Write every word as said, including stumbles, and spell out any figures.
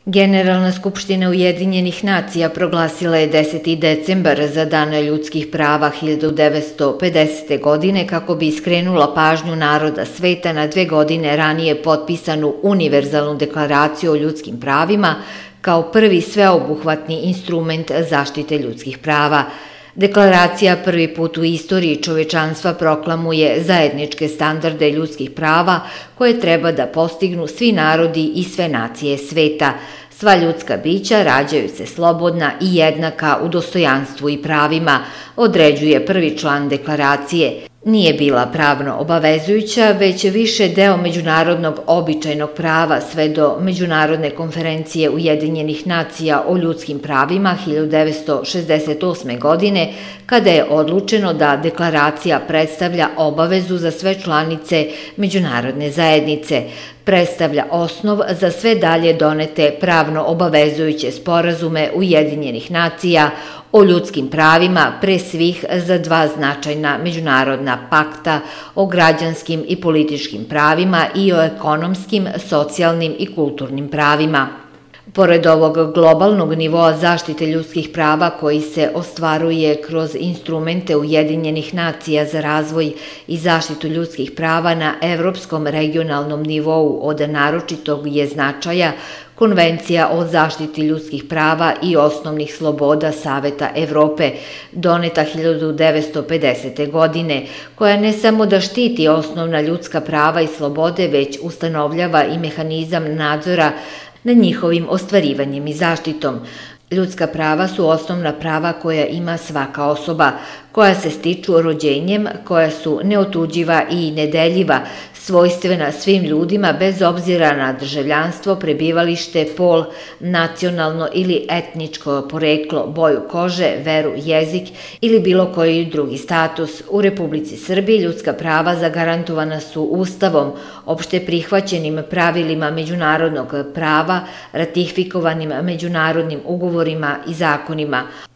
Generalna skupština Ujedinjenih nacija proglasila je deseti decembar za Dan ljudskih prava hiljadu devetsto pedesete. godine kako bi skrenula pažnju naroda sveta na dve godine ranije potpisanu Univerzalnu deklaraciju o ljudskim pravima kao prvi sveobuhvatni instrument zaštite ljudskih prava. Deklaracija prvi put u istoriji čovečanstva proklamuje zajedničke standarde ljudskih prava koje treba da postignu svi narodi i sve nacije sveta. Sva ljudska bića rađaju se slobodna i jednaka u dostojanstvu i pravima, određuje prvi član deklaracije. Nije bila pravno obavezujuća, već više deo međunarodnog običajnog prava sve do Međunarodne konferencije Ujedinjenih nacija o ljudskim pravima hiljadu devetsto šezdeset osme. godine, kada je odlučeno da deklaracija predstavlja obavezu za sve članice međunarodne zajednice, predstavlja osnov za sve dalje donete pravno obavezujuće sporazume Ujedinjenih nacija o ljudskim pravima, pre svih za dva značajna međunarodna pakta o građanskim i političkim pravima i o ekonomskim, socijalnim i kulturnim pravima. Pored ovog globalnog nivoa zaštite ljudskih prava koji se ostvaruje kroz instrumente Ujedinjenih nacija za razvoj i zaštitu ljudskih prava na evropskom regionalnom nivou od naročitog je značaja Konvencija o zaštiti ljudskih prava i osnovnih sloboda Saveta Evrope, doneta hiljadu devetsto pedesete. godine, koja ne samo da štiti osnovna ljudska prava i slobode, već ustanovljava i mehanizam nadzora nad njihovim ostvarivanjem i zaštitom. Ljudska prava su osnovna prava koja ima svaka osoba, koja se stiču rođenjem, koja su neotuđiva i nedeljiva, svojstvena svim ljudima bez obzira na državljanstvo, prebivalište, pol, nacionalno ili etničko poreklo, boju kože, veru, jezik ili bilo koji drugi status. U Republici Srbiji ljudska prava zagarantovana su Ustavom, opšte prihvaćenim pravilima međunarodnog prava, ratifikovanim međunarodnim ugovorima i zakonima.